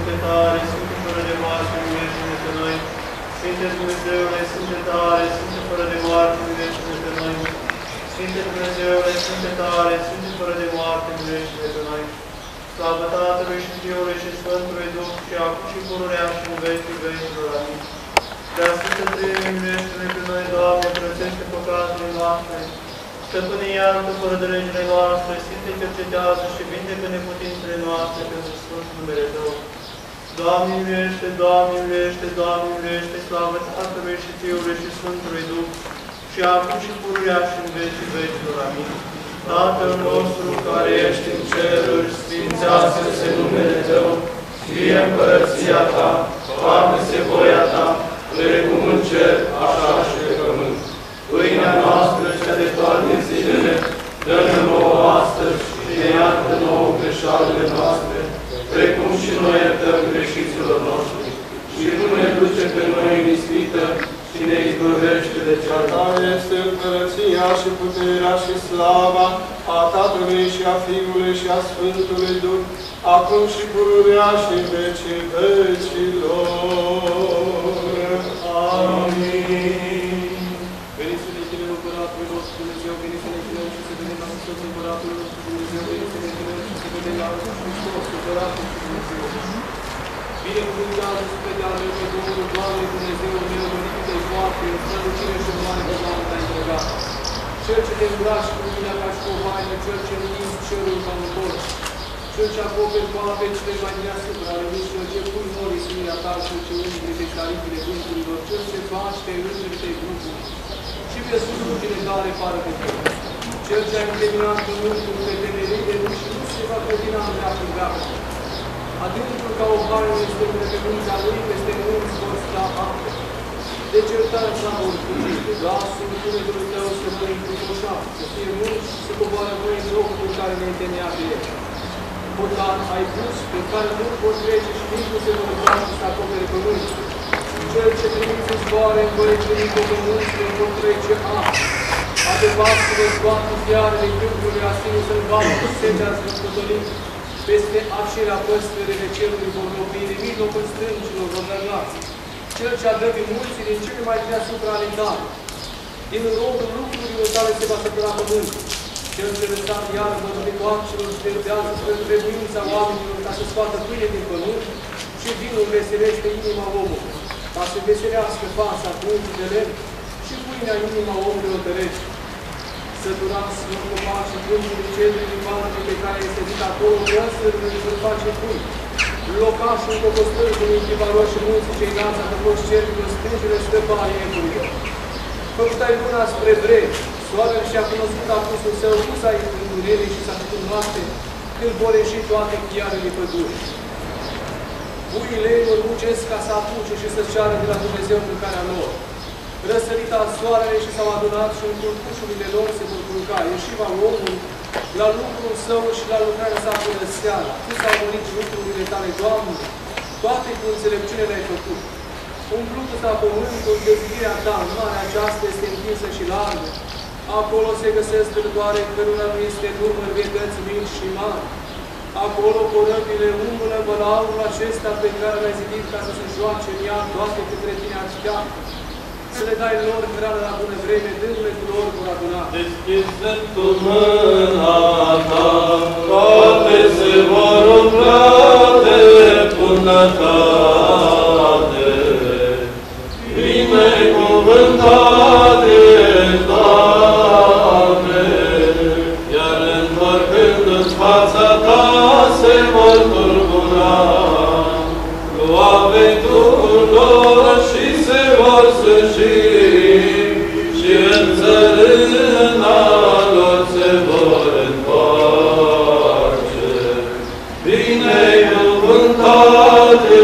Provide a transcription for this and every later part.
Sfinte tare, Sfinte fără de moarte, miluiește-ne pe noi. Sfinte Dumnezeule, Sfinte tare, Sfinte fără de moarte, miluiește-ne pe noi. Sfinte Dumnezeule, Sfinte tare, Sfinte fără de moarte, miluiește-ne pe noi. Slavă Tatălui și Fiului și Sfântului Duh, și acum și pururea și în vecii vecilor. Amin. Prea Sfântă Treime, miluiește-ne pe noi, Doamne, curățește păcatele noastre. Stăpâne, iartă fără de legile noastre, Sfinte, cercetează și vindecă neputințele noastre pentru Sfântul numele Tău. Doamne, miluiește, Doamne, miluiește, Doamne, miluiește, slavă Tatălui și Fiului și Sfântului Duh, și acum și pururea și în vecii vecilor. Amin. Tatăl nostru care ești în ceruri, sfințească-se numele Tău, fie împărăția Ta, facă-se voia Ta, precum în cer, așa și pe pământ. Pâinea noastră cea de toate zilele, dă-ne nouă astăzi și ne iartă nouă greșalele noastre, precum și noi iertăm greșiților noștri. Și nu ne duce pe noi în ispită, și ne izbăvește de cea Ta este împărăția și puterea și slava a Tatălui și a Fiului și a Sfântului Duh, acum și pururea și în vecii vecilor. Amin. Veniți să ne închinăm Împăratului nostru Dumnezeu, veniți să ne închinăm și să vedem la Hristos Împăratul nostru Dumnezeu, veniți să ne închinăm și să vedem la Hristos Împăratul Dumnezeu. Binecuvântează sufletează pe Domnul, Doamne Dumnezeu meu, mărită-i foarte, în strălucire și în mare Doamne te-ai întregat. Cel ce te îmbraci cu mine ca și cu o haină, cel ce întinzi cerul ca un porc, cel ce acoperi cu ape cele mai deasupra ale mișilor, ce pui norii similia ta, cel ce umbli pe tarifile vânturilor, cel ce faci pe rânduri grupuri, și pe susținele tale pară de tău. Cel ce a întemeiat pământul pe temerii de și nu se va clătina în dreapta dreaptă. Adâncul ca o haină este pe munța lui, peste munți vor sta apă. De certare s-a urmărit, glasul cuvântului tău să mă încușa, să fie mulți și să coboară voi în locul în care ne-ai temeiat pe el. Portar ai pus, pe care nu pot trece și nici nu se vor întoarce să acopere pământul. Cel ce trimiți în zboare în colecțiunii cu pământul vor trece apă. Adăvați-vă toate fiarele câmpului, asinul sălbatic, setea zăpătolit. Peste acelea păstrele cerului vor lopi, de mijlocul strâncilor vor lăgați. Cel ce adăvi mulții din cele mai deasupra ale tale. Din rodul lucrurilor tale se va sătura pământul. Cel ce lăsat iarbă de toarcelor și dezdează spre trebuința oamenilor ca să scoată pâine din pământ și vinul veselește inima omului, ca să veselească fața cu unchi de lemn și pâinea inima omului o tărește. Săturați în copaci și câmpului cedrii din palme pe care este zis acolo, răsările îl face pui. Locașul cocostârzului, chivaroși și munții cei înalți, a fost cercul, stângile stăpare ecurilor. Făcut ai luna spre vreme, soarele și-a cunoscut apusul său, nu s-a întuneric și s-a făcut noapte, când vor ieși toate chiarele pădurii. Puiile ei muncesc ca să apuce și să ceară de la Dumnezeu mâncarea lor. Răsărita soarele și s-au adunat și în culcușurile lor se vor culca. Ieșiva omul la lucrul său și la lucrarea sa până seara. Tu s-au mărit lucrurile tale, Doamne, toate cu înțelepciune le-ai făcut. Umplut s-a pământul, dezidirea ta, marea aceasta este întinsă și largă. Acolo se găsesc târgoare, cărora nu este număr, vietăți mici și mari. Acolo corăbile umblă bălaurul acesta pe care l-ai zidit ca să se joace în ea toate către tine așteaptă. Să le dai lor hrană la bună vreme, dându-le cu lor vor aduna. Deschizând cu mâna ta, toate se vor umplea de bunătate. Binecuvântate, Doamne, iar întorcându-ți fața ta se vor tulbura. Cu avetul lor și se vor sfârși și în țărâna lor se vor întoarce. Binecuvântate,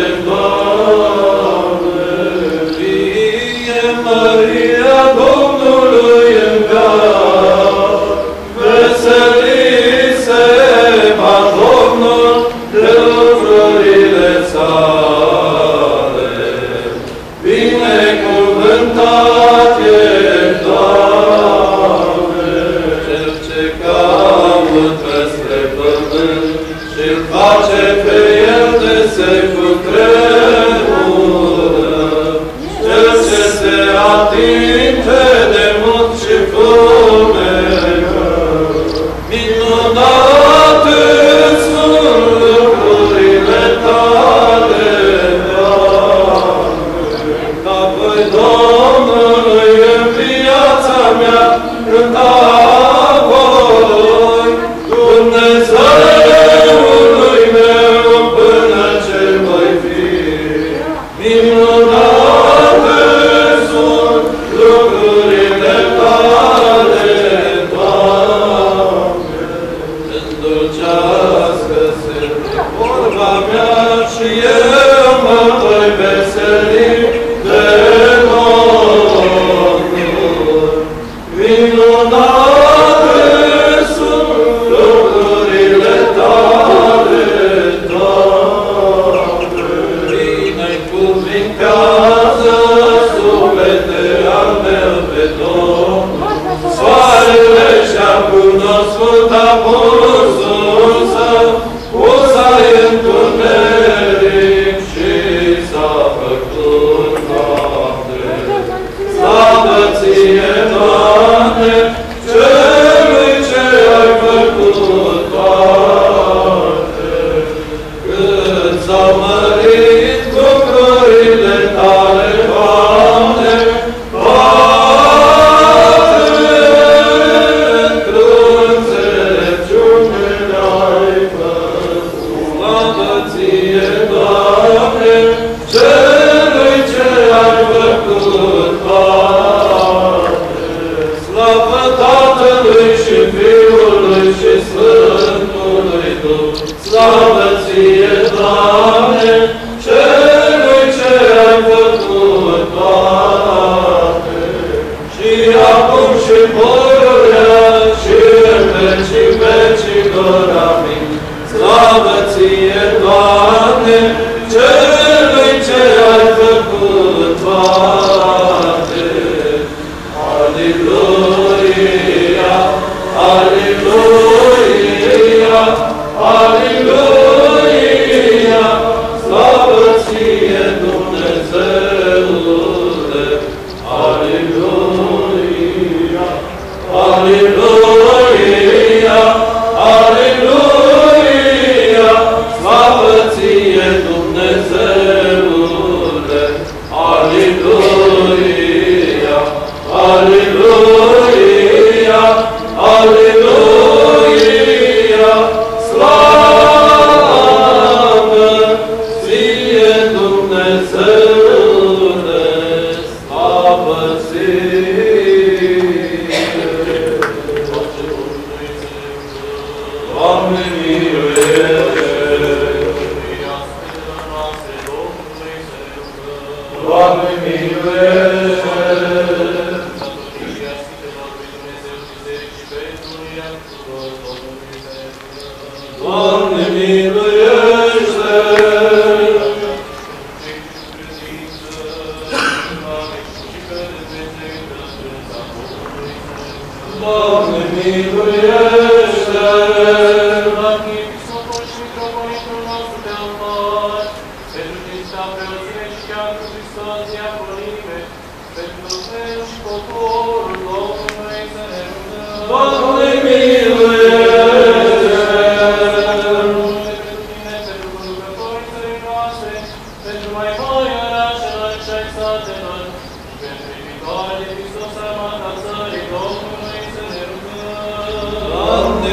Doamne, fie măria Domnului în veac, veselise va Domnul de lucrurile sale. Binecuvânt Minunate sunt lucrurile tale, Doamne. Îndulcească-se vorba mea și eu mă voi veseli de Domnul. Minunate sunt lucrurile tale, Doamne. Binecuvintează suflete al meu pe Domnul. Soarele și-a cunoscut apusul său, usa-i întuneric și s-a făcut noapte. Slavă ție, Doamne, celui ce ai făcut toate. Cât s-au mărit lucrurile tale, Doamne, toate într-o înțelepciune le-ai făcut. Slavă ție, Doamne, celui ce ai făcut toate. Slavă Tatălui și Fiului și Sfântului Duh. Slavă ție, Doamne, celui ce ai făcut toate. Și acum și pururea și în vecii vecilor. Amin. Slavă ție, Doamne, celui ce ai făcut toate. Aleluia, aleluia, aleluia, slavă ție, Dumnezeule. Aleluia, aleluia, aleluia, slavă ție, Dumnezeule. Aleluia, aleluia, aleluia, slavă ție, Dumnezeule, slavă ție. Doamne, miluiește! Doamne, miluiește! Doamne, miluiește! Doamne, miluiește! Doamne, miluiește! Doamne,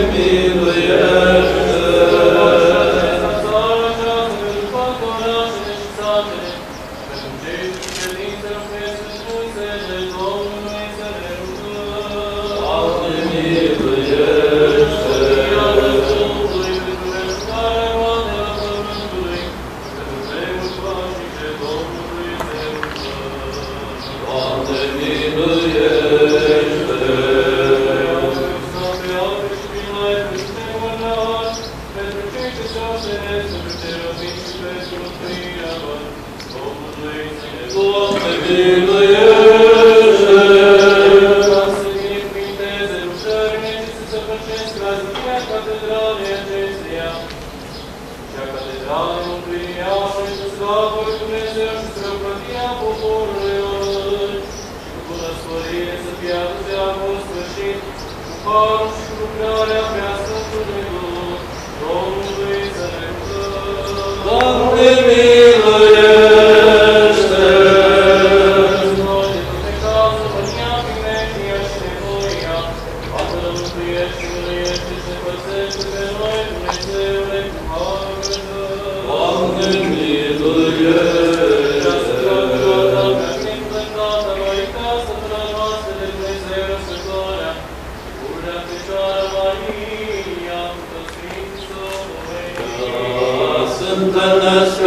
Doamne, miluiește!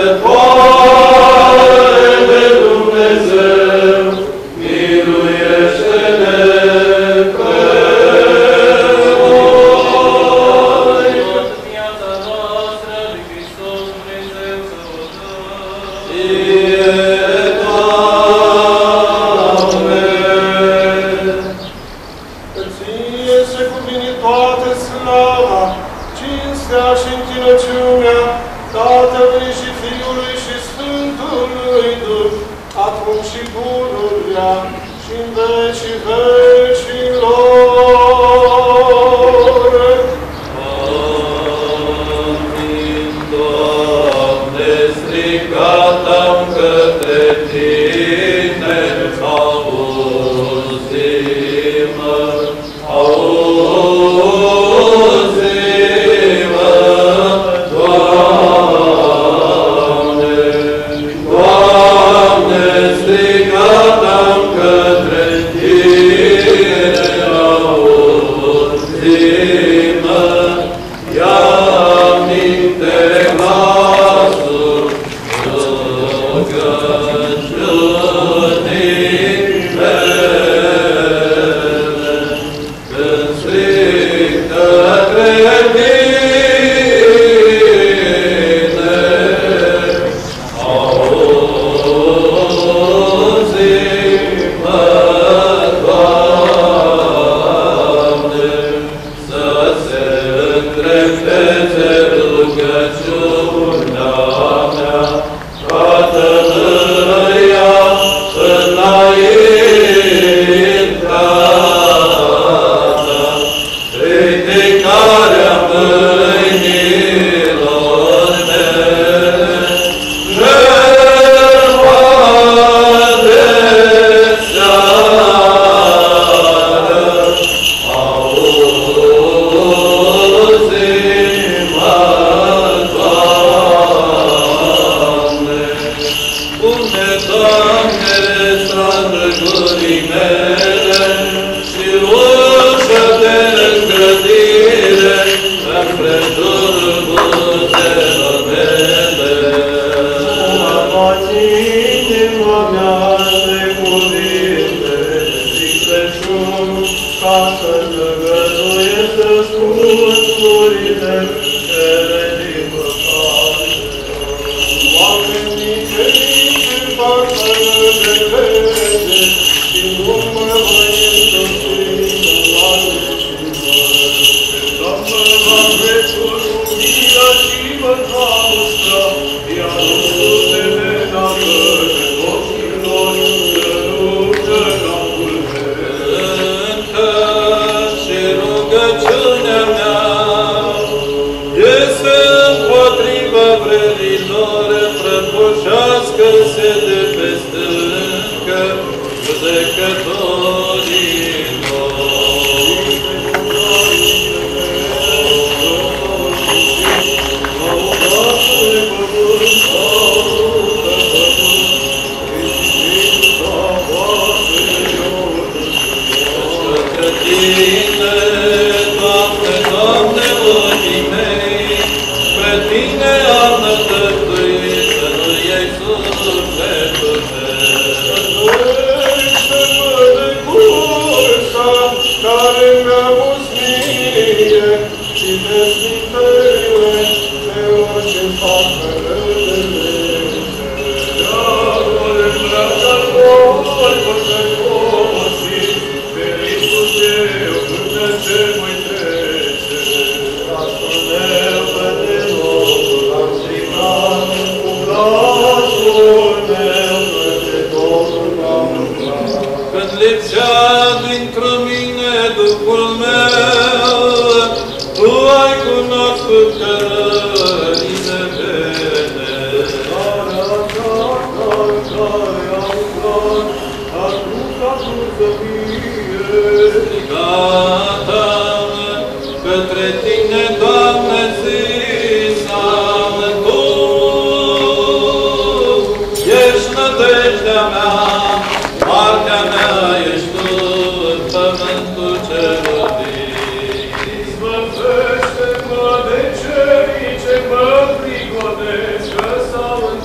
Sfântește-mă de cei ce mă prigonesc, că s-au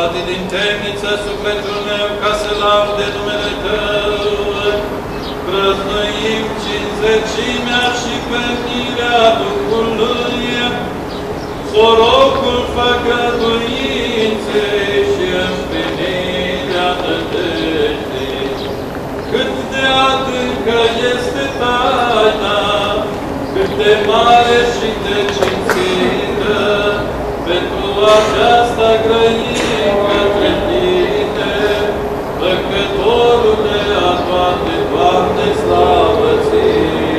scoate din temniță sufletul meu ca să laude numele Tău. Prăznuim cinzecimea și penirea Duhului, sorocul făgăduinței și împlinirea nădejdii. Cât de adâncă este taina, cât de mare și de cinstită, pentru aceasta grăim către Tine, Făcătorule a toate, Doamne, slavă Ție!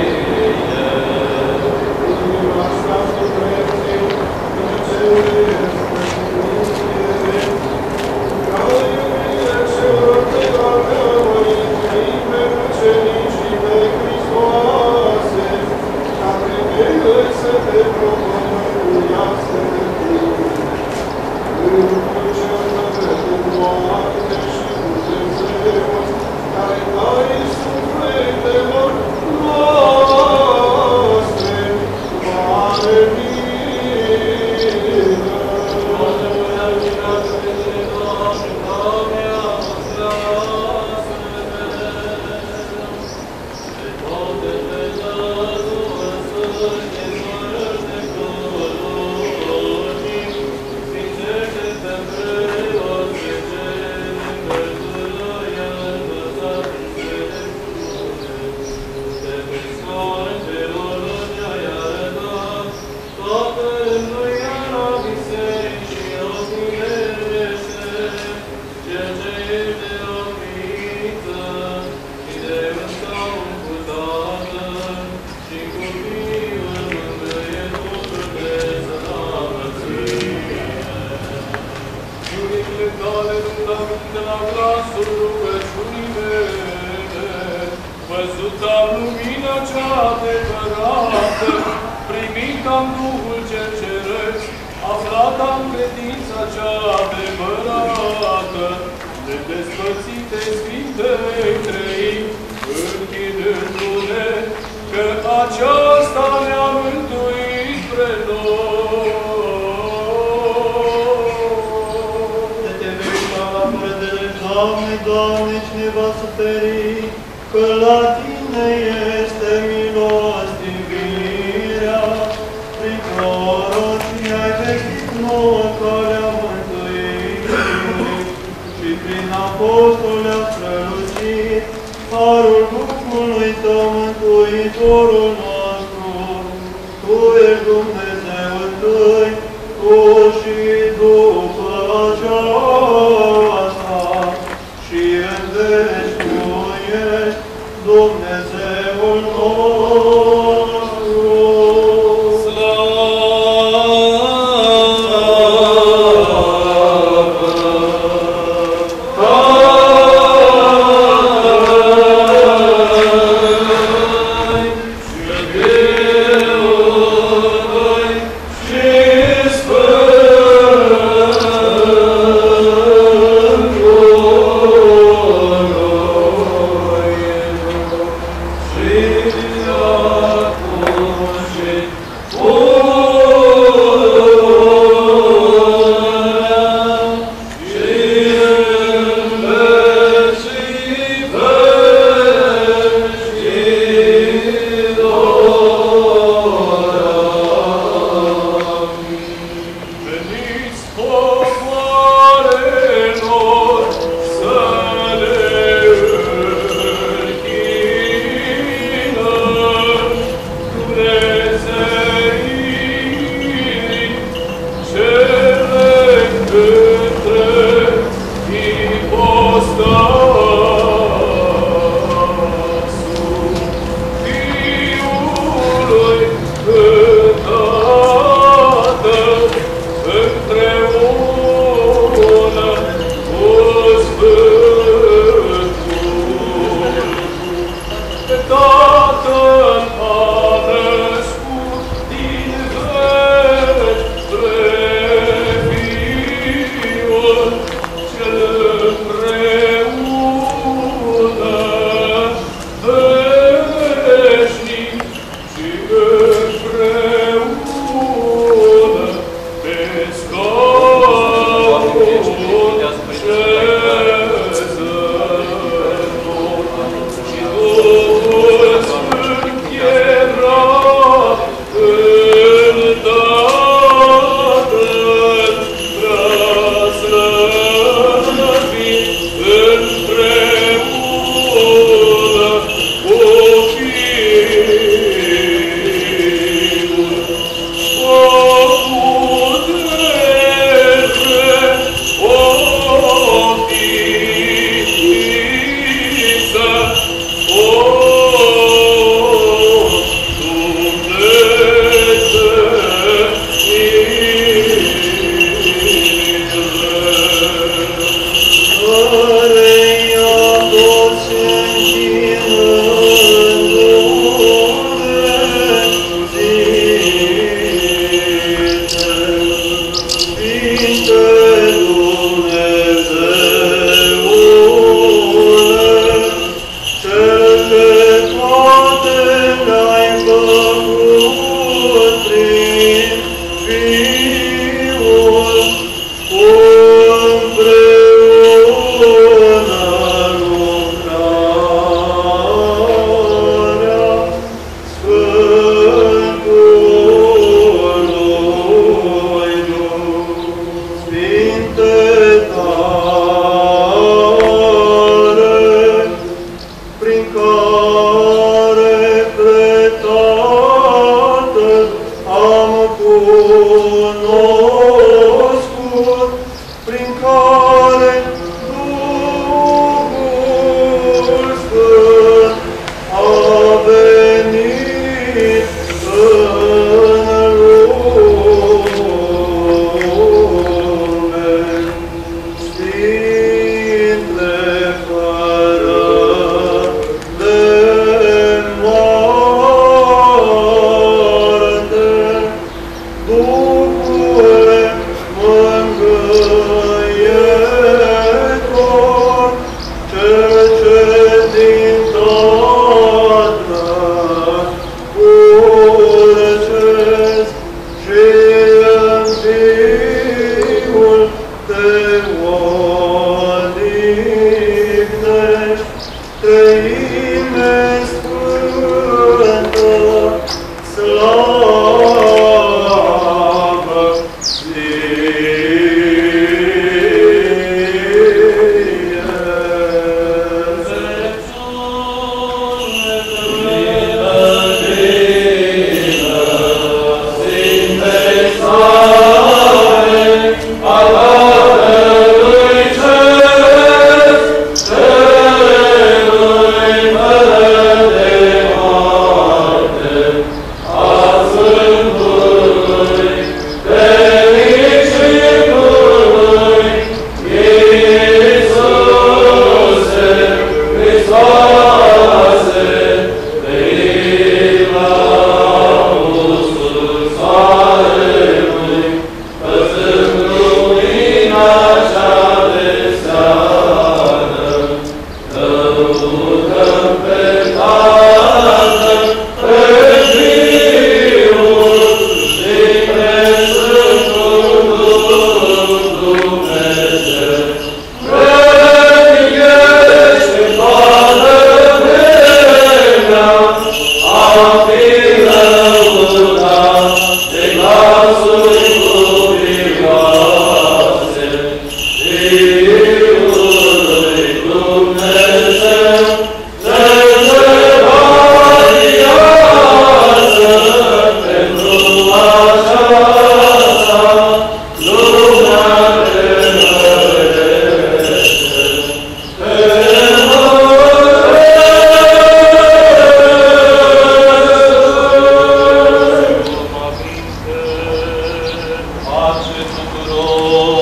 pace tuturor.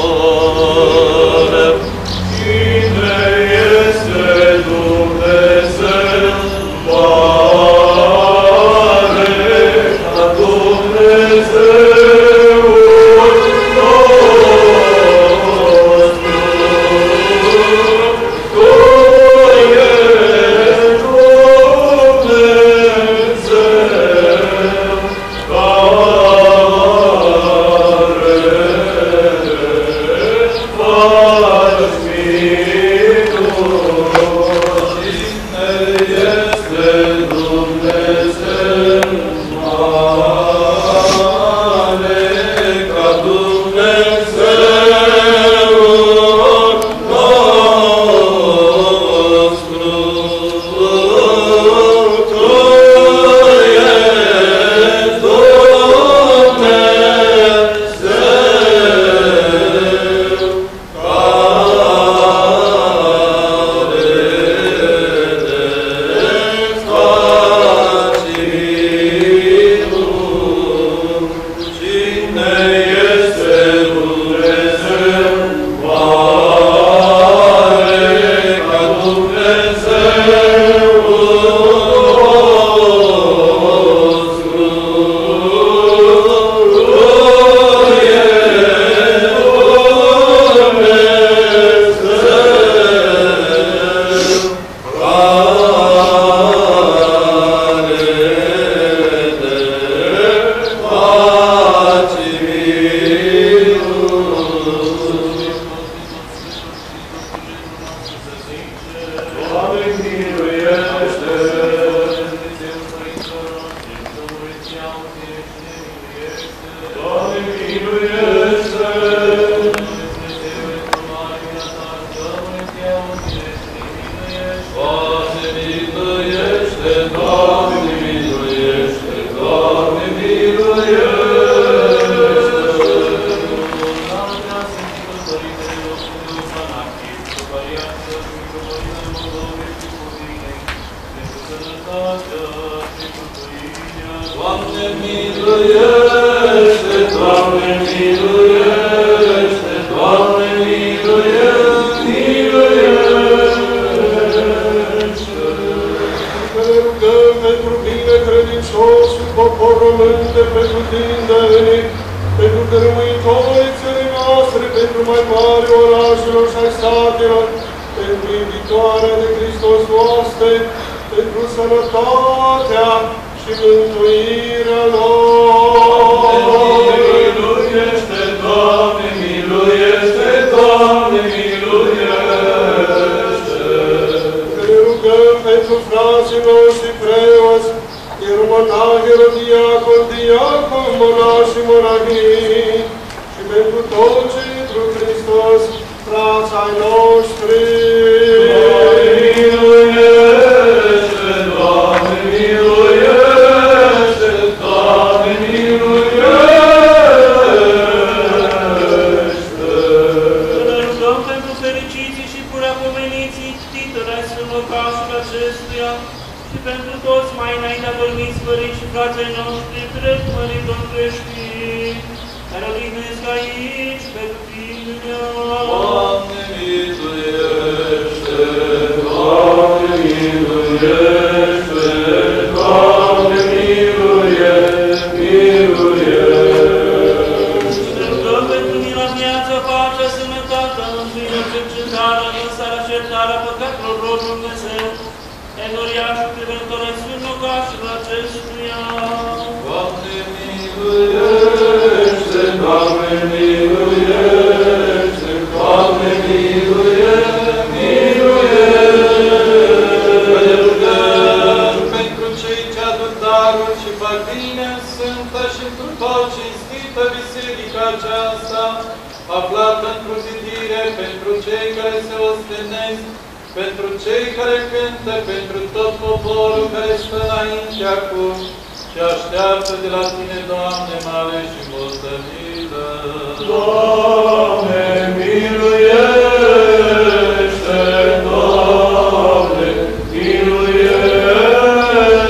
Cine este Dumnezeu mare ca Dumnezeul nostru? Tu ești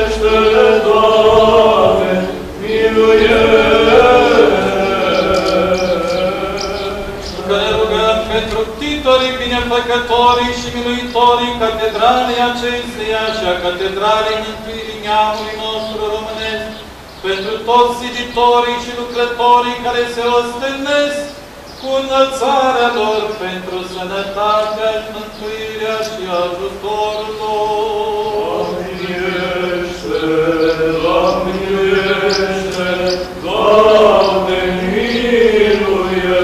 Miluiește, Doamne, miluiește. slujitorii, binefăcătorii și miluitorii catedralei acesteia și a catedralei mântuirii neamului nostru românesc, pentru toți ziditorii și lucrătorii care se ostâlnesc cu înălțarea lor pentru sănătatea, mântuirea și ajutorul lor. Miluiește, Doamne, miluiește, Doamne, miluiește.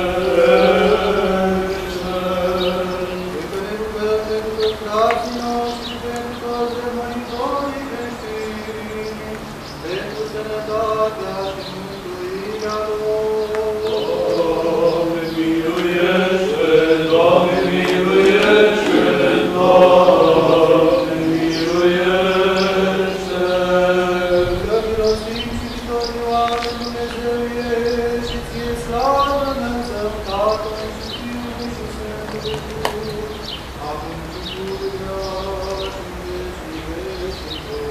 Pentru frații noștri, pentru toți rămânitorii creștini, pentru sănătatea și mântuirea lor. Doamne, miluiește, Doamne, miluiește, Doamne, miluiește. Că milostivi și victorioase Dumnezeu ești și ție slavă înălțăm Tatălui și Fiului și Sfântului Duh, acum și pururea și în vecii vecilor.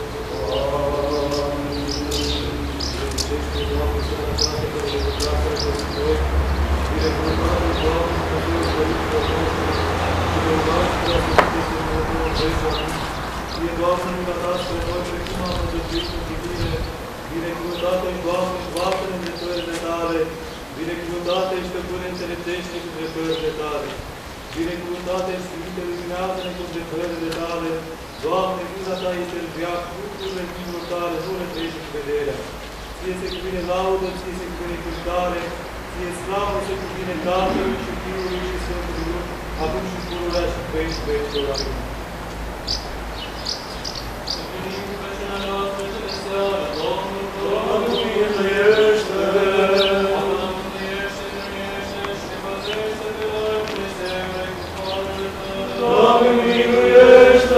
Sfințește, Doamne, sănătatea pe lucrarea Păstori, binecuvântată, Doamne, Dumnezeu, Părinților noștri, și reugați-vă să fiți în Dumnezeu veșnic. Fie, Doamne, mila Ta spre noi, precum am îndrăgit în divine, binecuvântată-i, Doamne, toate îndreptările Tale, binecuvântată-i și pe bune înțelepțește cu îndreptările Tale, binecuvântată-i Sfinte, luminează-ne cu îndreptările Tale, Doamne, mila Ta este în viață, lucrurile fiilor Tale, nu le treci cu vederea. Ție se cuvine laudă, Ție se cuvine cântare, Ție slavă se cuvine Tatălui și Fiului și Sfântului Duh, acum și pururea și pe veci vecilor. Amin. Doamne, miluiește. Doamne, miluiește.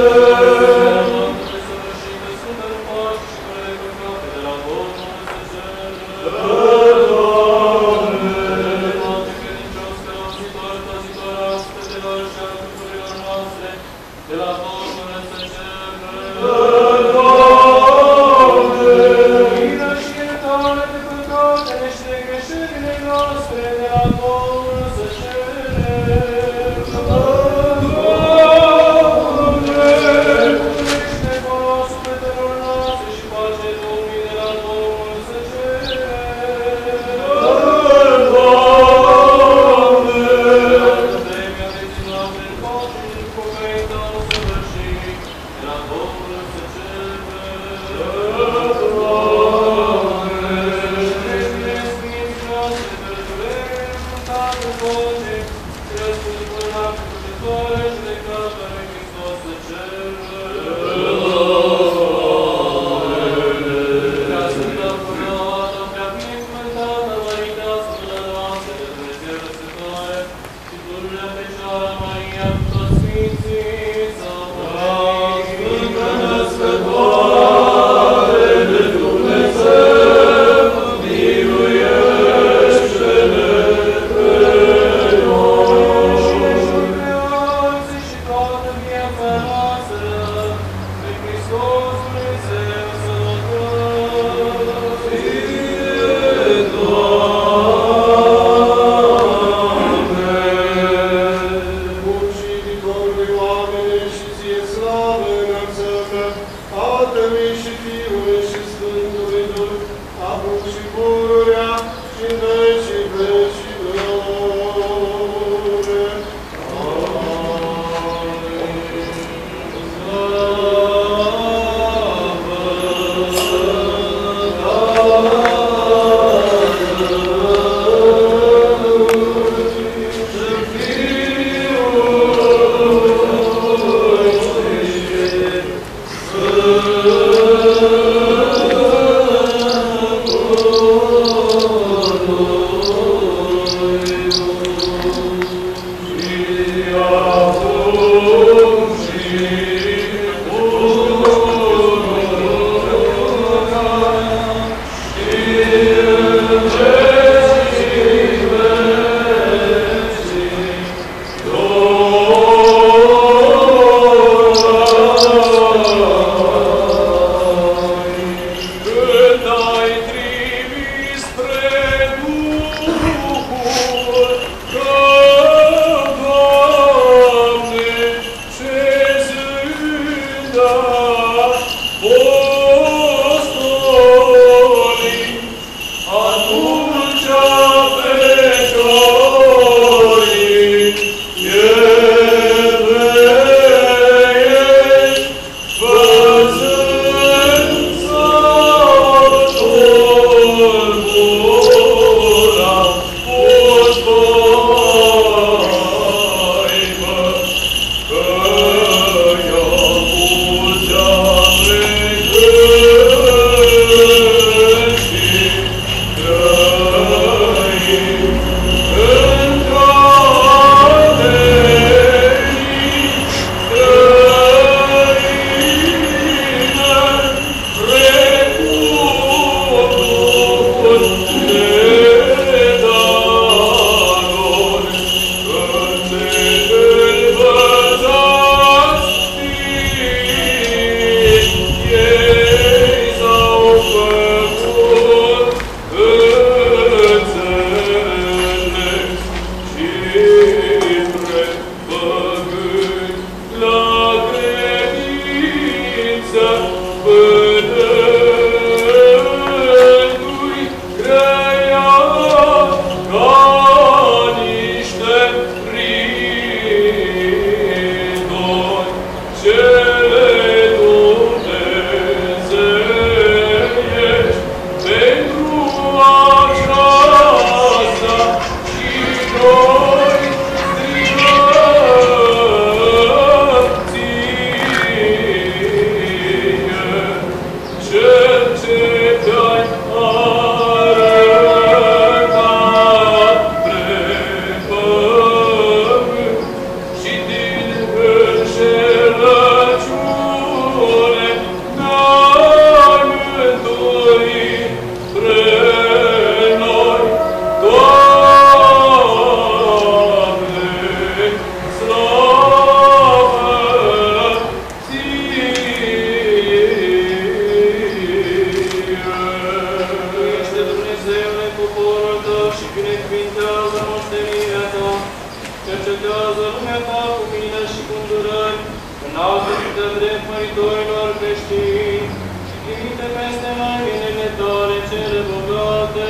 și binecuvintează moștenirea ta, cercetează lumea ta cu milă și cu îndurări, înaltă-te de drept măritorilor creștini și trimite peste noi binele tale cele bogate.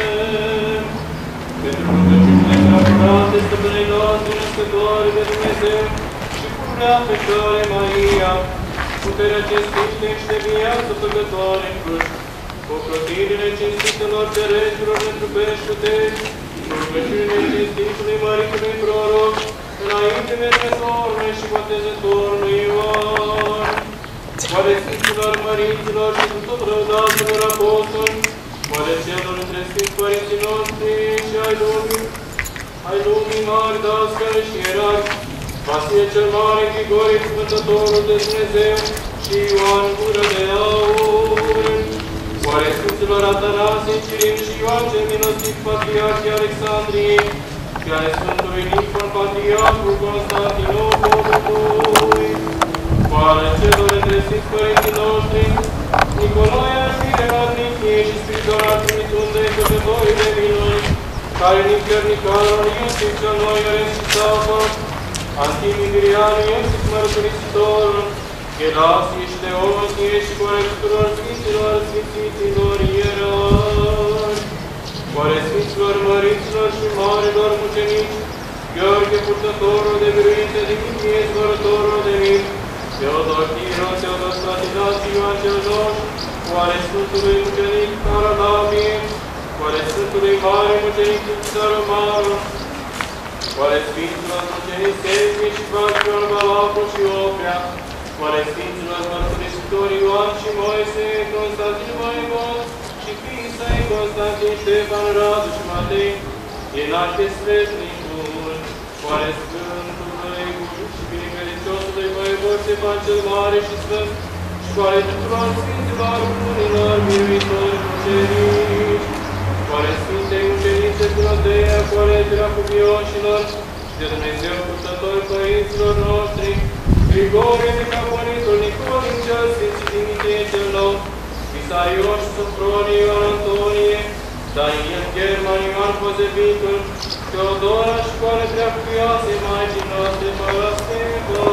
Pentru rugăciunile preacurate stăpânei noastre născătoare de Dumnezeu și pururea Fecioare Maria, puterea cinstită și de viață făcătoare în cruci, ocrotirile cinstitelor cereștilor întrupești puteri, rugăciunile cinstitului Măritului Proroc, înainte mergătorului și botezătorului Ioan, oare Sfinților Măriților și tuturor răudaților apostoli, oare celor între Sfinți Părinții noștri și ai lumii mari, dascăle și ierarhi, Vasile cel Mare, Grigorie, Cuvântătorul de Dumnezeu și Ioan Gură de Aur, oare Sfinților Atanasie, Cirin și Ioan cel Milostiv, Patriarhii Alexandriei, și ale Sfântului Nicon, Patriarhul Constantinopolului, oare celor între Sfinți Părinții noștri, Nicolae, Arhire, Matrichie și Spiritul Trimitundei, Făcătorii de minuni, care Nicărnicarul, Iosif cel Noioresc și Safă, Antimidrianul, Iosif Mărturisitorul, Gelasie și Teosie și cu ale tuturor Sfinților, Sfințiților ierarhi, oare Sfinților Măriților și Marilor Mucenici, Gheorghe, Purtătorul de Biruințe, Dimitrie, Zbărătorul de Mir, Teodor Tiron, Teodor Stratilat și Ioan cel Noș, oare Sfântului Mucenic Caradamie, oare Sfântului Mare Mucenic Țărămarul, oare Sfinților Mucenici Sefie și Patrion Balacu și Oprea, oare Sfinților Mărturisitori Ioan și Moise, Constantin Voivod și fiii săi Constantin, Ștefan, Radu și Matei, Ienache Sfetnicul, oare Sfântului și binecredinciosului Voivod Ștefan cel Mare și Sfânt, și oare tuturor Sfinților Bunilor, Miruitori, Mucenici, oare Sfintei Mucenițe Filotea, coalegera cuvioșilor și de Dumnezeu purtători părinților noștri, Grigorie, Mecaponitul, Nicodim cel Sfinții Dimitrie cel Nou, Visarios, Sofronie, Ioan Antonie, Daniel, German, Ioan Pozebitul, Teodora și coare preacuvioase Maicii noastre, Parasceva,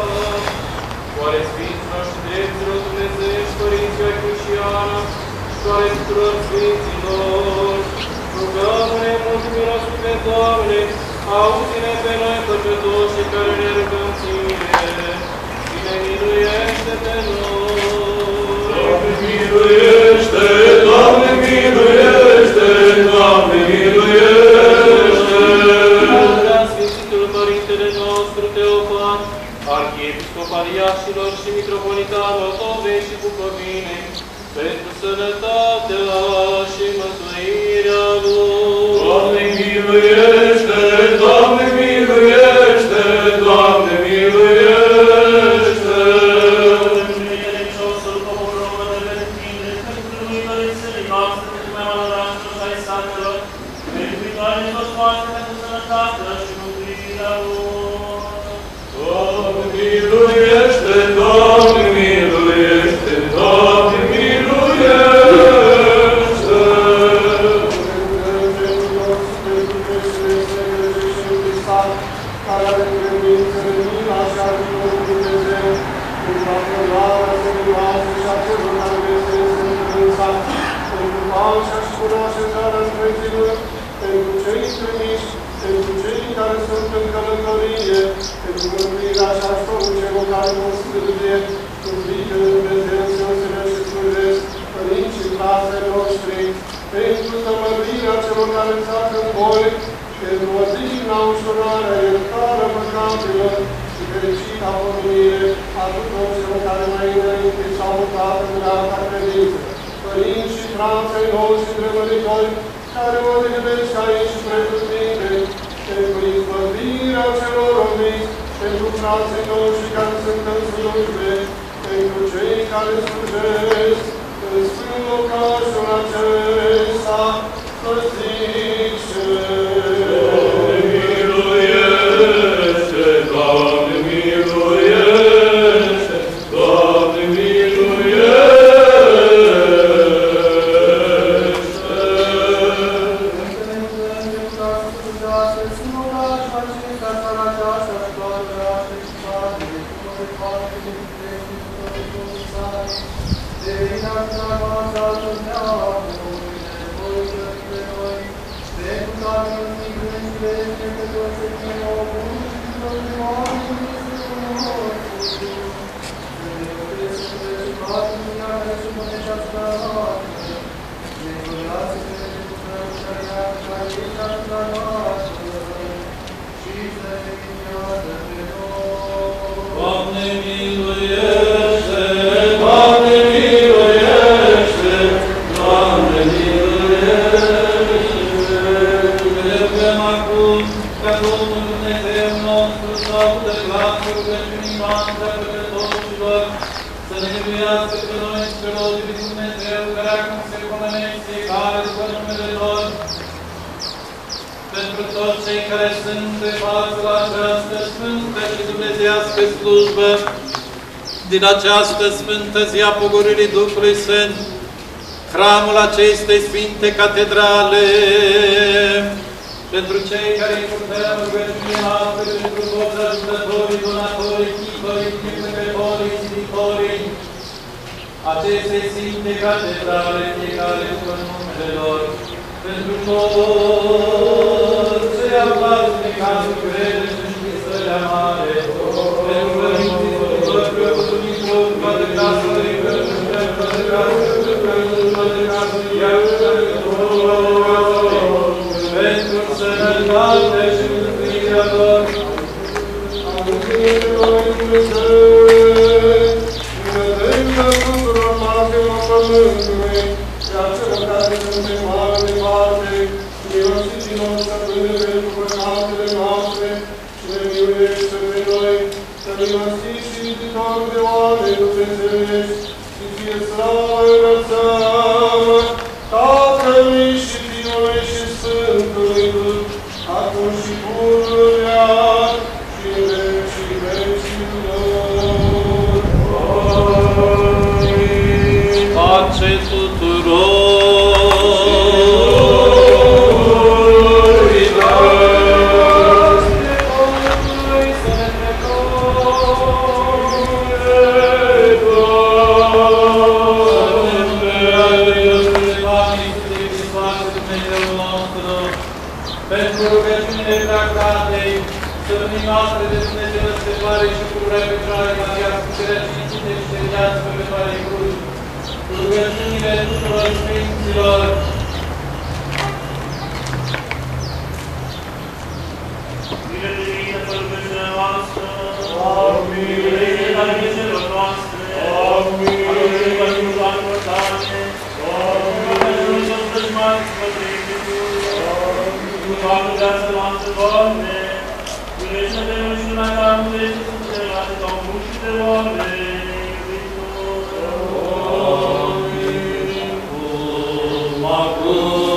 oare Sfinților și dreptilor Dumnezeu și Părinții Achiușiana, și oare tuturor Sfinților, rugăm-ne mulțumire, Doamne, auzi-ne pe noi păcătoși care ne rugăm Ție, și ne miluiește pe noi. Doamne, miluiește! Doamne, miluiește! Doamne, miluiește! Prea Sfințitul Părintele nostru Teofan, Arhiepiscop al Iașilor și Mitropolitanul Tovei și Bucovinei, pentru sănătatea și mântuirea lui. Doamne, miluiește! Doamne, miluiește! Doamne, miluiește! Credinciosul popor român de pe tine, pentru lui țării noastre, pentru mai mult orașul și ai satelor, pentru viitoare toți toate, pentru sănătatea și mântuirea lor. Doamne, miluiește! Doamne, miluiește! Doamne, miluiește! Care are credință în mila și ajutorul lui Dumnezeu, pentru apărarea sănătoasă și a celor care găsesc sănătăța, pentru pacea și cunoașterea întregilor, pentru cei trimiși, pentru cei care sunt în călătorie, pentru mântuirea și ajutorul celor care nu scârție, sunt fiică de Dumnezeu, Sfântele și Sfântesc, părinți și fratele noștri, pentru tămărirea celor care înțeapă în boli, pentru o digna ușurare, iertarea păcatelor și fericita pomânire a tuturor celor care mai înainte s-au mutat în dreapta credință. Părinți și frații noștri dreptători, care mă vedeți aici pretutinde, pentru izbăvirea celor omiți, pentru frații noștri care sunt în slujbe, pentru cei care slujesc în sfânt locașul acesta, să zice. Doamne, miluiește! Doamne, miluiește! Doamne, miluiește! Doamne miluiește, Doamne miluiește, Doamne miluiește. Te rugăm acum ca Domnul Dumnezeu nostru să audă glasul rugăciunii noastre păcătoșilor, să ne miluiască pe noi și pe robii lui Dumnezeu, care acum se pomenesc fiecare după numele Lor, pentru toți cei care sunt de față la această sfântă și dumnezeiască slujbă, din această sfântă zi a pogorârii Duhului Sfânt, hramul acestei sfinte catedrale, pentru cei care îi purtăm rugăciunea noastră, pentru toți ajutătorii, donatorii, chitorii, chipăcătorii, ziditorii acestei sfinte catedrale, fiecare după numele lor, pentru toți cei aflați de cazul grele și închisoarea mare, pentru părinții sfântilor, preotul Nicol, toate casele, toate casele, toate casele, pentru sănătate și mântuirea lor. Tatălui și Fiului și Sfântului Duh, acum și pururea și în vecii vecilor. Amin. Pace tuturor! Pentru rugăciunile tractatei, săptămânii noastre de Dumnezeu Răscătoare și pururea Fecioară Maria, Sfântă Cințite și Seriață Făcătoarei Cruci, rugăciunile tuturor Sfinților, Binevenite pe rugăciunea noastră, Amin. binevenite la rugăciunilor noastre, Amin. binevenite la rugăciunilor tale, binevenite la vrăjmați pătrânitul, cu toată viața noastră, Doamne, binevenite de noi și lumea ta, unde ești să te lase ca un bun și de oameni, Amin. Acum,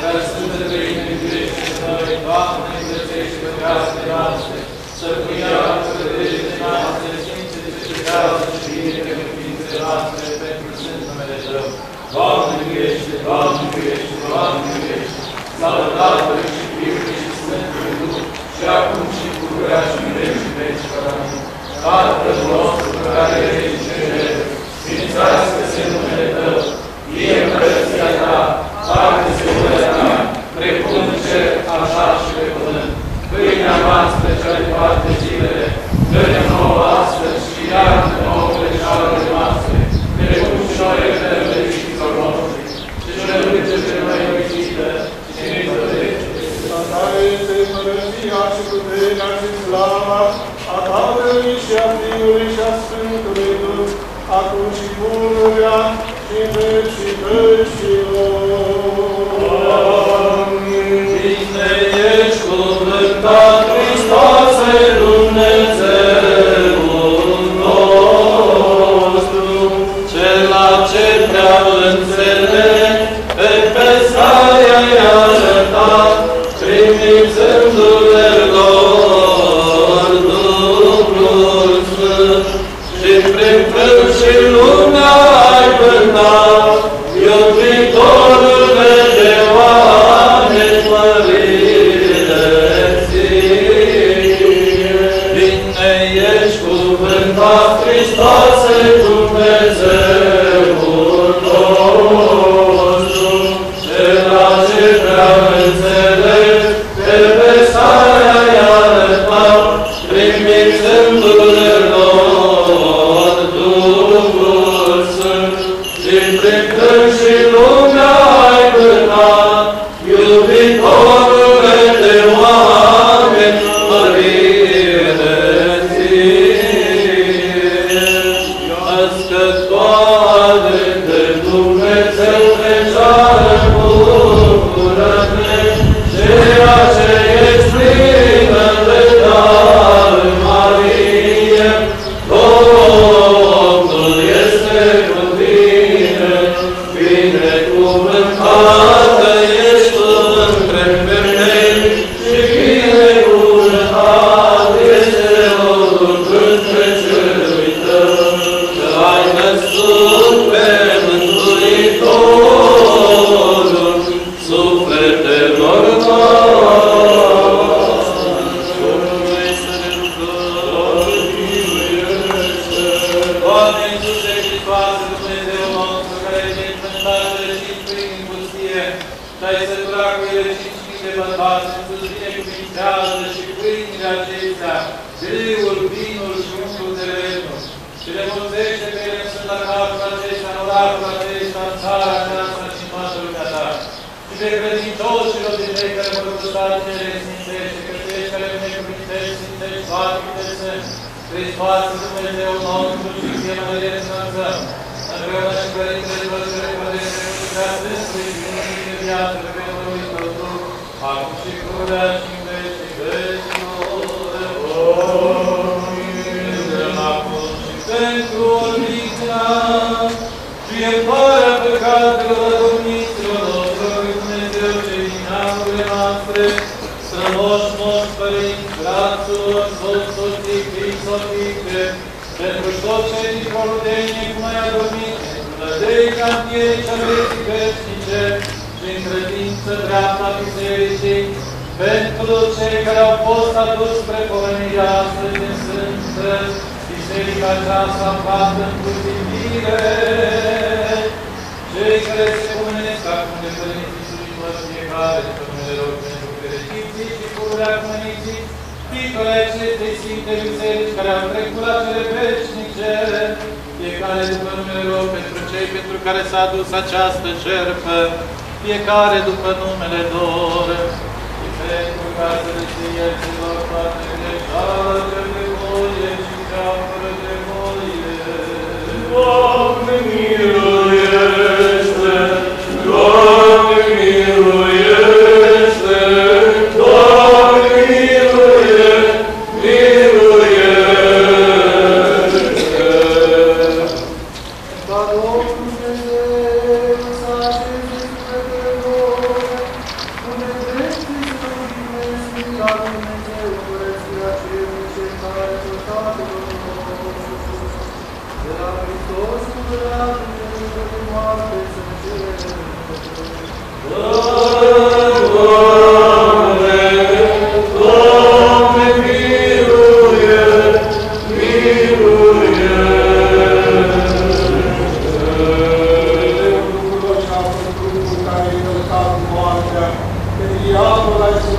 Prea Sfântă Trăime, miluiește noi, Doamne, îndrăznește păcatele noastre, să puiască credințele noastre, Sfințe de cercetează și bine că ființele noastre pentru Sfânt numele Tău. Doamne, miluiește, Doamne, miluiește, Doamne, miluiește. Slavă Tatălui și Fiului și Sfântului Duh, și acum și pururea și în veci și veci fără amin. Tatăl nostru care ești în cer, sfințească-se numele Tău, vie împărăția Ta, facă-se voia Ta, precum în cer, așa și pe pământ. Pâinea noastră cea de toate zilele, dă-ne nouă astăzi și iartă nouă greșalele noastre, precum și noi iertăm greșiților noștri. Și nu ne duce pe noi în ispită, ci ne izbăvește. A care este împărăția și puterea și slava a Tatălui și a Fiului și a Sfântului Duh, acum și pururea și în vecii vecilor. Amin. Bine ești cuvântat, Hristoase, Dumnezeul nostru, Cela ce prea înțeleg, pe Mesaia i-a arătat, trimițându-le lor Duhul Sfânt, și prin fel și lumea ai vântat, iubitorule de oameni mărire ție. Bine ești cuvântat, Hristoase, Dumnezeul nostru, Cela ce prea înțeles, pe Mesaia i-a arătat, trimițându-le lor Duhul Sfânt, și prin când și lumea ai vânat, iubitorule de oameni mărire ție. Născătoare de Dumnezeu Fecioară, bucură-te, ceea ce ești plină de dar, Marie, Domnul este cu tine, binecuvântată ești tu între femei și binecuvântat este rodul frunte-celui tău, că ai născut pe Mântuitorul sufletelor noastre. Domnului să ne rugăm. Doamne Iisuse Hristoase, Dumnezeu nostru, care ești mântat răcit prin îngustie, și-ai săturat cu ele 5.000 de bărbați, să-ți binecuvintează și pâinile acestea, grâul, vinul și unchiul de lemnul, și le mulțește pe ele în Sfânta Casă acesta, în orașul acesta, în țara aceasta și în toată lumea Ta. Și pe credincioșilor din cei care vor găsa cele sfințește, că cei care binecuvintești, sfințești, toate de sfânt, Hristoase, Dumnezeu nostru, și chemă de înălțăm, împreună și Părintele Păcere, Părintele Păcere, Sfântului și Unii de viață, pe Domnului Tău Duh, acum și pururea și în veci și vecilor. Amin. Acum și pentru ordinea și iertarea păcatelor domniților nostru, lui Dumnezeu cei din neamurile noastre, strămoși, moși, părinți, fraților, soți, soții, fii, soțice, pentru toți cei din Poludenie, cum ai adormit, nădejdea învierii cea vieții veșnice și în credință dreapta bisericii, pentru cei care au fost aduși spre pomenirea astăzi în Sfântă, biserica aceasta aflată în cultivire, cei care se pomenesc acum de părinții slujitori fiecare, după numele lor pentru fericiții și pururea cumăniții, fiecare acestei Sfinte Biserici care au trecut la cele veșnice, fiecare după numele lor pentru cei pentru care s-a adus această jertfă, fiecare după numele lor, și pentru ca să le se ierte lor toate greșalele de voie și cea fără de voie. Doamne miluiește! Doamne miluiește! Doamne miluiește! Miluiește! Ca Domnul Dumnezeu să așeze sufletele voastre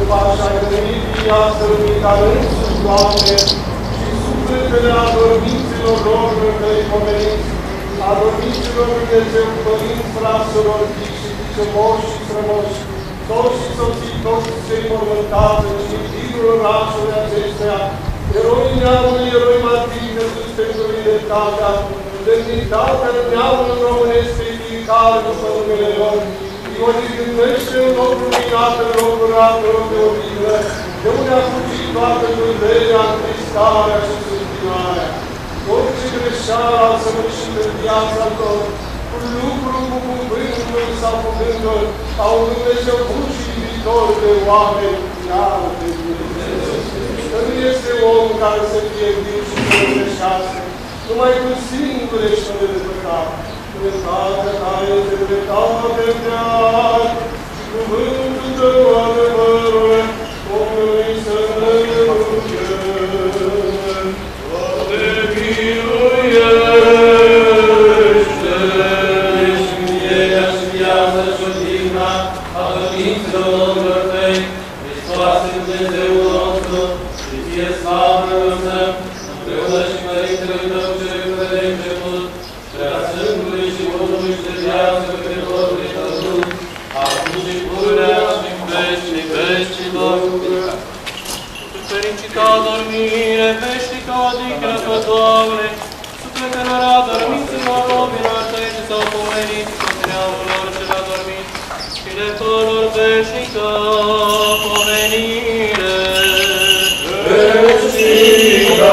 pași ai venit viață ca însuși, Doamne, și sufletele adormiților rorilor Tăi pomeniți, adormiților Dumnezeu, părinți, fraților, fii și fiice, moși și strămoși, toți și soții, toți cei mormântați în cimitirul orașului acestea, eroi neamului, eroi martiri, Iisus pentru libertatea, demnitatea neamului românesc fiecare după numele lor, îi odihnește în locul minat, în locul rat, în loc de odihnă, de unde a fugit toată durerea, întristarea și sântinarea. Orice greșeală a săvârșit în viața lor, cu lucru, cu cuvântul sau cu gândul, au Dumnezeu bun și iubitor de oameni, iar de Dumnezeu. Că nu este om care să fie viu și să greșească, numai cu singur ești fără de păcat. Dreptatea ta este dreptate drept și cuvântul tău adevărul, omului să ne rugăm. Doamne, miluiește! Și mierea și viața și odihna a părinților Tăi, Hristoase Dumnezeul nostru, și Ție slavă înălțăm, împreună și Părintele Tău cel care de început, Prea Sfântului și Bunului și de viață Creatorului Tău, acum și pururea și în vecii vecilor. Fericită adormire, veșnică odihnă, că, Doamne, sufletelor adormiților robilor Tăi ce s-au pomenit, cu neamurilor cel adormit, și de lor veșnică pomenire. Veșnică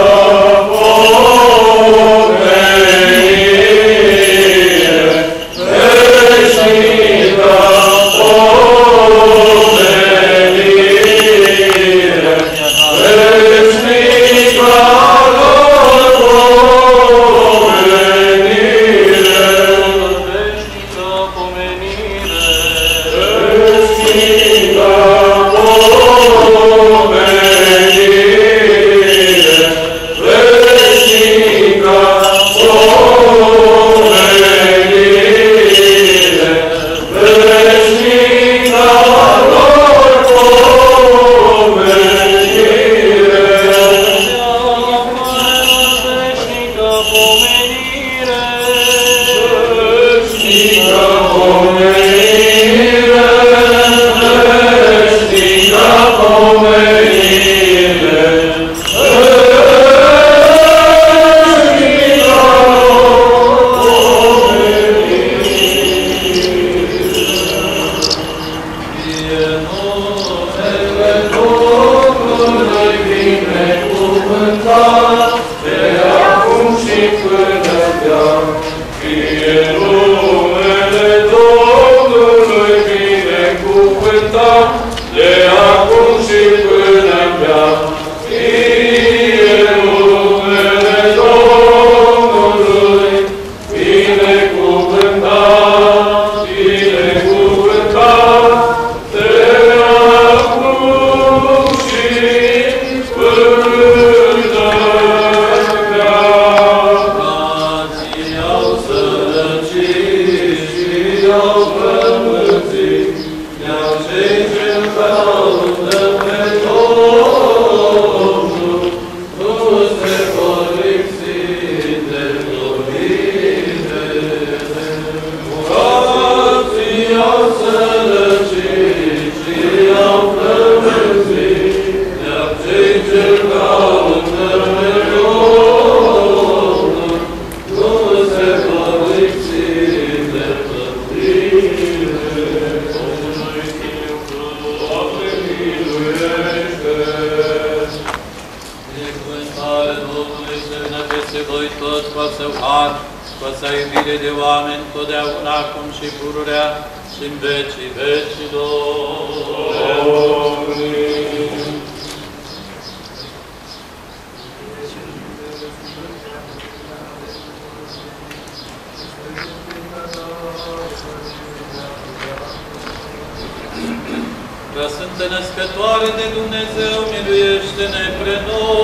Sfântă Născătoare de Dumnezeu, miluiește-ne pre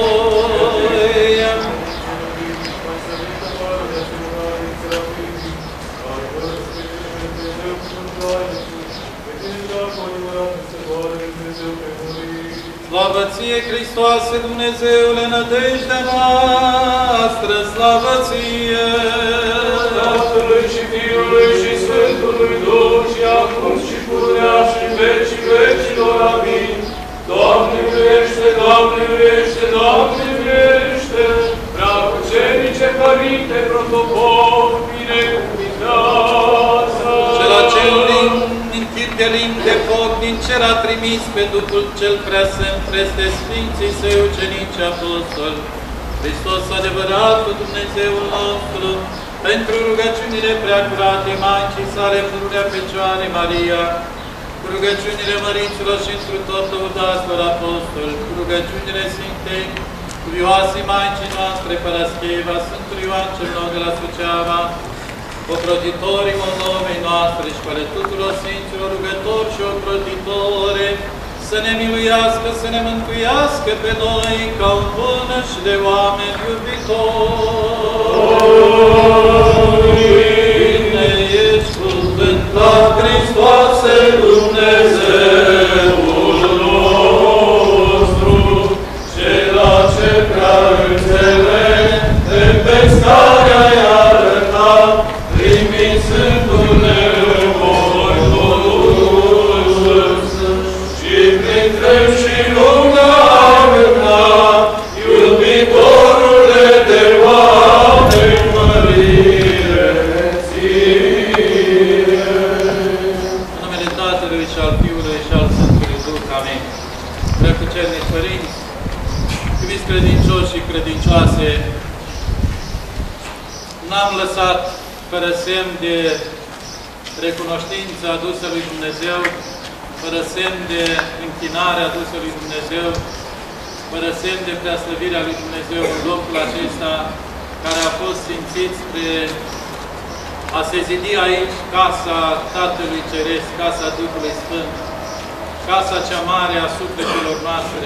noi! Dumnezeu, Slavă ție, Hristoase, Dumnezeule, nădejdea noastră, slavă ție! Tatălui și Fiului și Sfântului Duh, și acum și pururea și în vecii vecilor. Amin. Doamne miluiește, Doamne miluiește, Doamne miluiește! Preacucenice Părinte Protopol, binecuvintează! Cel acel din chip de limbi de foc din cer a trimis pe Duhul cel Preasfânt peste Sfinții Săi ucenici apostoli, Hristos adevăratul Dumnezeul nostru, pentru rugăciunile preacurate Maicii sale, pururea Fecioare Maria, cu rugăciunile măriților și întru tot lăudaților apostoli, cu rugăciunile Sfintei Cuvioase Maicii noastre, Parascheva, Sfântul Ioan cel Nou de la Suceava, ocrotitorii Moldovei noastre și ale tuturor Sfinților rugători și ocrotitore, să ne miluiască, să ne mântuiască pe noi ca un bun și de oameni iubitori. Bine ești cuvântat, Hristoase, Dumnezeul nostru, cela ce prea înțelege pe starea ai arătat, trimisându-ne și lumea arătat, iubitorule de oameni, mărire ție. În numele Tatălui și al Fiului și al Sfântului Duh. Amin. Preacucernici părinți, iubiți credincioși și credincioase, n-am lăsat fără semn de recunoștință adusă lui Dumnezeu, fără semn de închinare adusă lui Dumnezeu, fără semn de preaslăvirea lui Dumnezeu în locul acesta care a fost simțit spre a se zidi aici casa Tatălui Ceresc, casa Duhului Sfânt, casa cea mare a sufletelor noastre,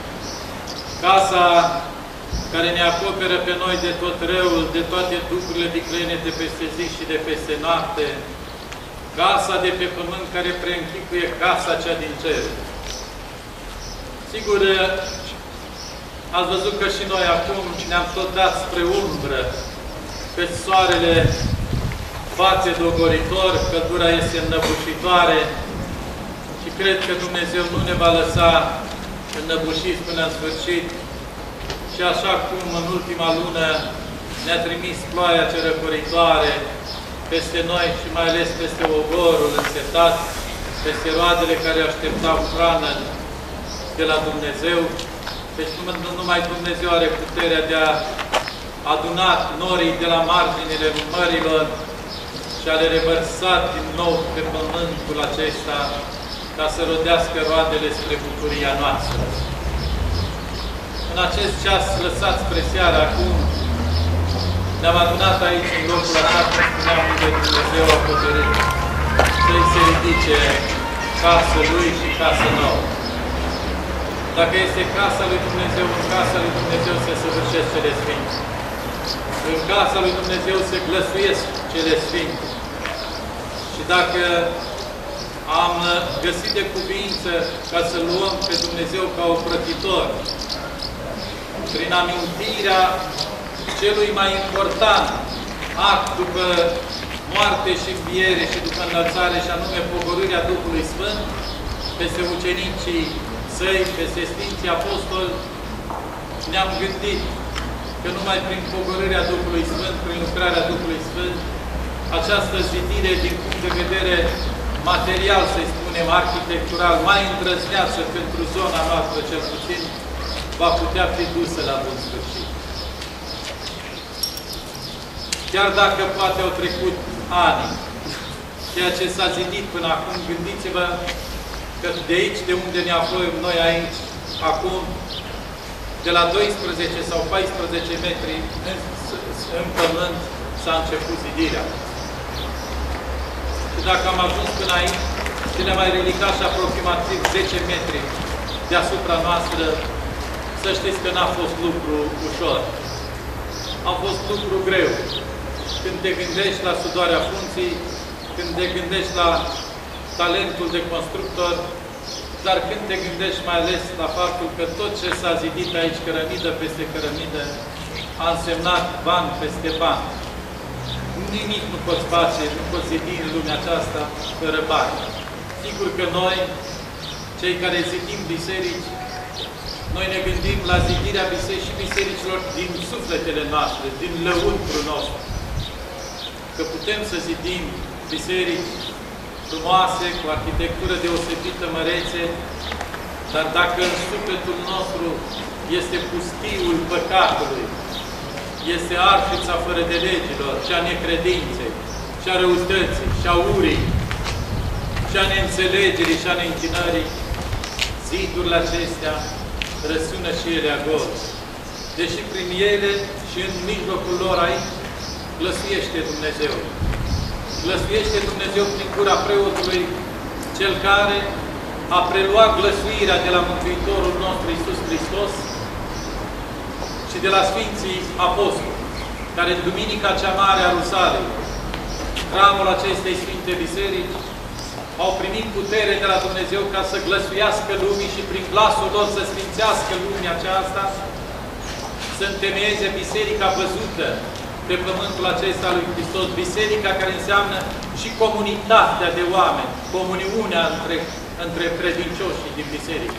casa care ne acoperă pe noi de tot răul, de toate duhurile viclene de peste zi și de peste noapte, casa de pe pământ care preînchipuie casa cea din cer. Sigur, ați văzut că și noi acum ne-am tot dat spre umbră, pe soarele face dogoritor, căldura este înnăbușitoare și cred că Dumnezeu nu ne va lăsa înnăbușiți până în sfârșit. Și așa cum în ultima lună ne-a trimis ploaia cerăcoritoare peste noi și mai ales peste ogorul însetat, peste roadele care așteptau hrană de la Dumnezeu, deci nu numai Dumnezeu are puterea de a aduna norii de la marginile mărilor și a le revărsa din nou pe pământul acesta ca să rodească roadele spre bucuria noastră. În acest ceas lăsat spre seară acum, ne-am adunat aici în locul așa cum spuneam unde Dumnezeu a hotărât să-i se ridice casă Lui și casă nouă. Dacă este casa lui Dumnezeu, în casa lui Dumnezeu se săvârșesc cele sfinte. În casa lui Dumnezeu se glăsuiesc cele sfinte. Și dacă am găsit de cuvință ca să luăm pe Dumnezeu ca ocrotitor, prin amintirea celui mai important act după moarte și înviere și după înălțare, și anume pogorârea Duhului Sfânt peste ucenicii Săi, peste Sfinții Apostoli, ne-am gândit că numai prin pogorârea Duhului Sfânt, prin lucrarea Duhului Sfânt, această zidire din punct de vedere material, să-i spunem, arhitectural, mai îndrăzneață pentru zona noastră, cel puțin, va putea fi dusă la bun sfârșit. Chiar dacă poate au trecut ani, ceea ce s-a zidit până acum, gândiți-vă că de aici, de unde ne aflăm noi aici, acum, de la 12 sau 14 metri în pământ s-a început zidirea. Și dacă am ajuns până aici, și ne mai ridicat și aproximativ 10 metri deasupra noastră, să știți că n-a fost lucru ușor. A fost lucru greu. Când te gândești la sudoarea frunții, când te gândești la talentul de constructor, dar când te gândești mai ales la faptul că tot ce s-a zidit aici, cărămidă peste cărămidă, a însemnat bani peste bani. Nimic nu poți face, nu poți zidi în lumea aceasta fără bani. Sigur că noi, cei care zidim biserici, noi ne gândim la zidirea și bisericilor din sufletele noastre, din lăuntru nostru. Că putem să zidim biserici frumoase, cu arhitectură deosebită, mărețe, dar dacă în sufletul nostru este pustiul păcatului, este arșița fără de legilor, și a necredinței, și a răutății, și a urii, și a neînțelegerii, și a neînchinării, zidurile acestea răsună și ele agol. Deși prin ele și în mijlocul lor aici, glăsuiește Dumnezeu. Glăsuiește Dumnezeu prin gura preotului, cel care a preluat glăsuirea de la Mântuitorul nostru Iisus Hristos și de la Sfinții Apostoli, care în Duminica cea Mare a Rusalei, hramul acestei Sfinte Biserici, au primit putere de la Dumnezeu ca să glăsuiască lumii și prin glasul lor să sfințească lumea aceasta, să întemeieze biserica văzută pe pământul acesta lui Hristos, biserica care înseamnă și comunitatea de oameni, comuniunea între credincioșii din biserică.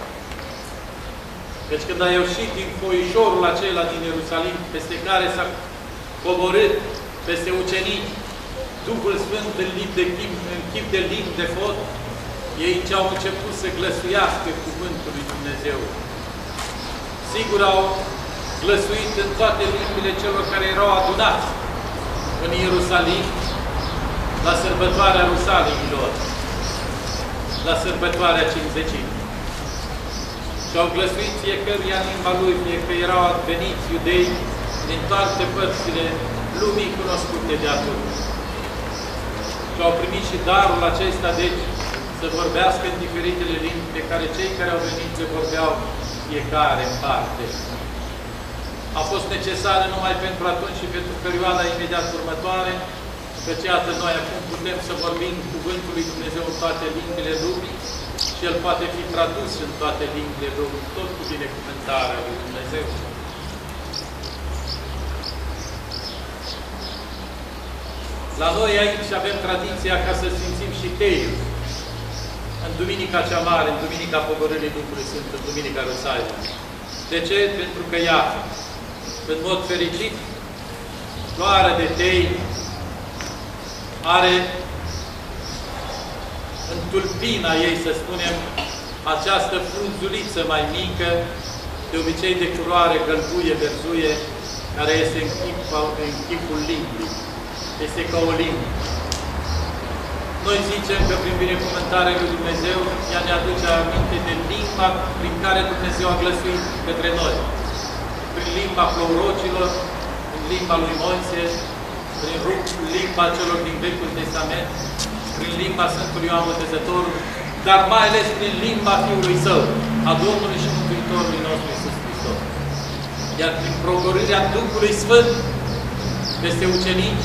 Deci când a ieșit din foișorul acela din Ierusalim, peste care s-a coborât peste ucenici Duhul Sfânt în chip de limb de fot, ei ce au început să glăsuiască cuvântul lui Dumnezeu. Sigur au glăsuit în toate limbile celor care erau adunați în Ierusalim la sărbătoarea Rusalimilor, la sărbătoarea Cincizecimii. Și au glăsuit fiecăruia în limba lui, fie că erau veniți iudei din toate părțile lumii cunoscute de atunci. Și au primit și darul acesta, deci, să vorbească în diferitele limbi pe care cei care au venit se vorbeau fiecare în parte. A fost necesară numai pentru atunci și pentru perioada imediat următoare, căci iată noi acum putem să vorbim cuvântul lui Dumnezeu în toate limbile lumii și el poate fi tradus în toate limbile lumii, tot cu binecuvântarea lui Dumnezeu. La noi aici avem tradiția ca să sfințim și teiul. În Duminica cea Mare, în Duminica Pogorârii Duhului Sfânt, în Duminica Rusalei. De ce? Pentru că ea, în mod fericit, floarea de tei are în tulpina ei, să spunem, această frunzuliță mai mică, de obicei de culoare gălbuie, verzuie, care este în chipul limbii. Este ca o limbă. Noi zicem că prin binecuvântarea lui Dumnezeu, ea ne aduce aminte de limba prin care Dumnezeu a glăsuit către noi. Prin limba prorocilor, prin limba lui Moise, prin limba celor din Vechiul Testament, prin limba Sfântului Ioan Botezătorul, dar mai ales prin limba Fiului Său, a Domnului și Mântuitorului nostru Iisus Hristos. Iar prin progorârea Duhului Sfânt peste ucenici,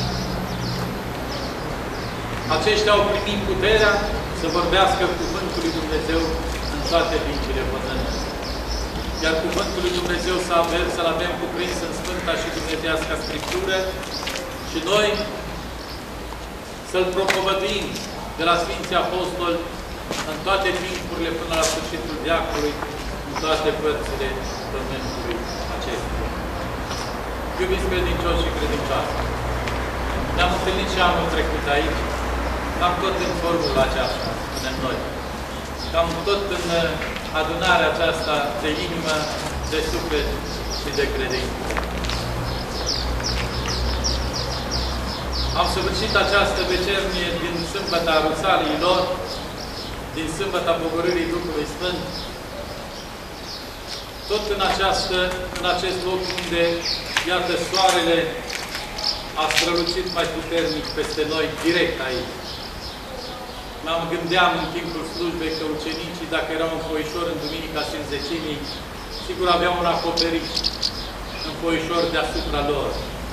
aceștia au primit puterea să vorbească cuvântul lui Dumnezeu în toate limbile pământului. Iar cuvântul lui Dumnezeu să-l avem cuprins în Sfânta și Dumnezeiasca Scriptură și noi să-l propovăduim de la Sfinții Apostoli în toate timpurile până la sfârșitul veacului, în toate părțile pământului acestuia. Iubiți credincioși și credincioase, ne-am întâlnit și anul trecut aici, cam tot în formula aceasta, spunem noi. Cam tot în adunarea aceasta de inimă, de suflet și de credință. Am săvârșit această vecernie din sâmbăta Rusaliilor, din sâmbăta Pogorârii Duhului Sfânt, tot în acest loc unde, iată, soarele a strălucit mai puternic peste noi, direct aici. Mă gândeam în timpul slujbei că ucenicii, dacă erau în foișor în Duminica Cincizecimii, sigur aveau un acoperiș în foișor deasupra lor.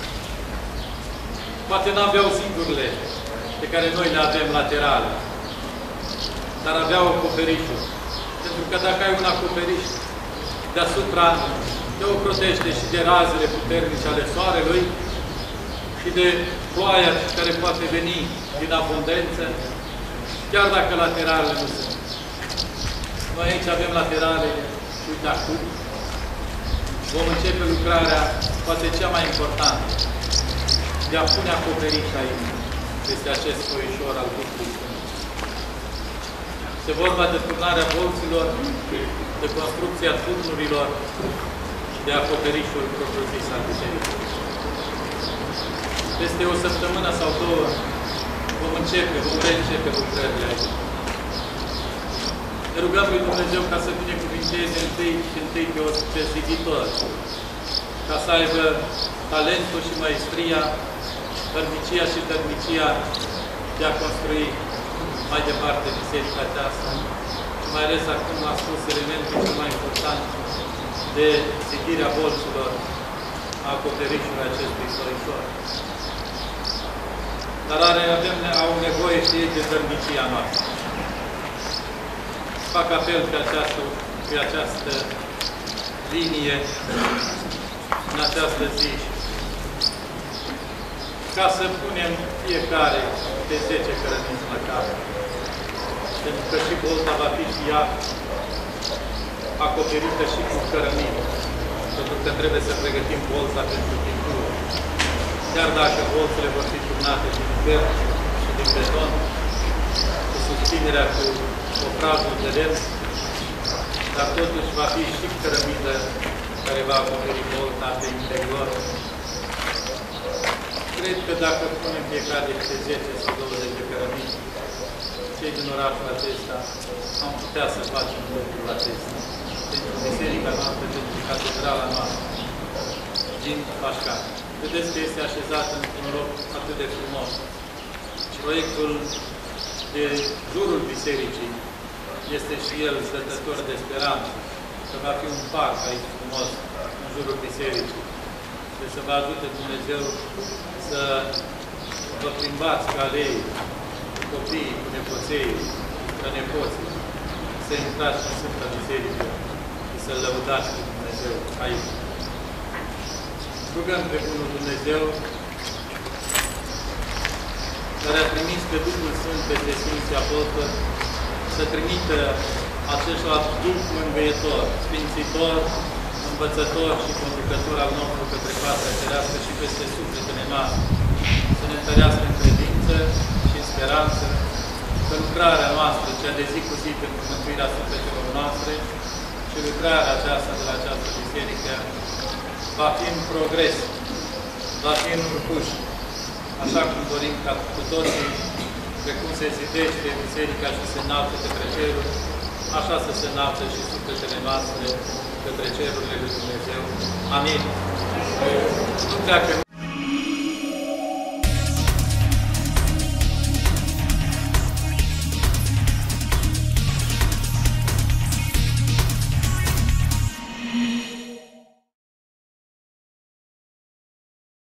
Poate n-aveau zidurile pe care noi le avem laterale, dar aveau acoperișul. Pentru că dacă ai un acoperiș deasupra, te ocrotește și de razele puternice ale soarelui și de ploaia care poate veni din abundență, chiar dacă lateralele nu sunt. Noi aici avem laterale și uite acum vom începe lucrarea, poate cea mai importantă, de a pune acoperiș aici, peste acest foișor al Duhului Sfânt. Se vorba de turnarea bolților, de construcția turnurilor și de acoperișul propriu-zis al bisericii. Peste o săptămână sau două vom reîncepe lucrările aici. Ne rugăm lui Dumnezeu ca să binecuvinteze întâi pe ziditor, ca să aibă talentul și maestria, hărnicia și dărnicia de a construi mai departe biserica aceasta, și mai ales acum a spus elementul cel mai important de zidirea bolților, a acoperișului acestui foișor. Dar au nevoie și ei de dărnicia noastră. Fac apel pe această linie, în această zi, ca să punem fiecare de 10 cărămizi măcar. Pentru că și bolta va fi și ea acoperită și cu cărămidă. Pentru că trebuie să pregătim bolta pentru pintură. Chiar dacă bolțele vor fi turnate din fier și din beton, cu susținerea cu oprajul de lemn, dar totuși va fi și cărămidă care va acoperi bolta de interior. Cred că dacă punem fiecare de 10 sau 20 de cărămidi, cei din orașul acesta am putea să facem lucrul acesta pentru biserica noastră, pentru catedrala noastră din Pașca. Vedeți că este așezat într-un loc atât de frumos. Proiectul de jurul bisericii este și el stătător de speranță, că va fi un parc aici frumos în jurul bisericii. Deci să vă ajute Dumnezeu să vă plimbați pe alei, cu copiii, cu nepoței, cu nepoții, să intrați în Sfânta Biserică și să lăudați pe Dumnezeu aici. Rugăm pe Bunul Dumnezeu, care a trimis pe Duhul Sfânt peste Sfinții Apostoli, să trimită același Duh mângâietor, sfințitor, învățător și conducător al nostru către patria cerească și peste sufletele noastre, să ne întărească în credință și în speranță, că lucrarea noastră, cea de zi cu zi pentru mântuirea sufletelor noastre și lucrarea aceasta de la această biserică va fi în progres, va fi în urcuș, așa cum dorim ca cu toții, precum se zidește biserica și se înalță către cerul, așa să se înalță și sufletele noastre către cerurile lui Dumnezeu. Amin. Nu pleacă